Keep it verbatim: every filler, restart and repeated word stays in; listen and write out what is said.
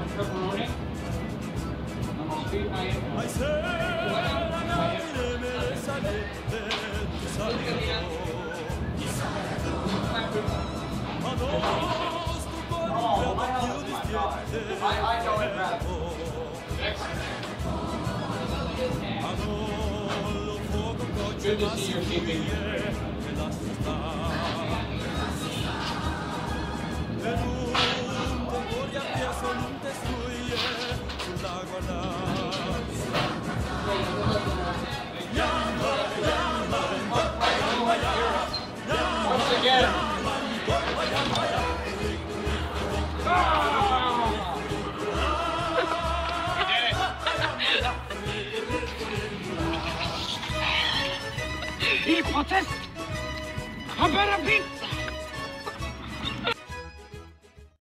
large pepperoni. I'm sweet onion. Oh, my God. I, I go and grab it. Good to see you're keeping it. Once again. Il proteste. Un better pizza.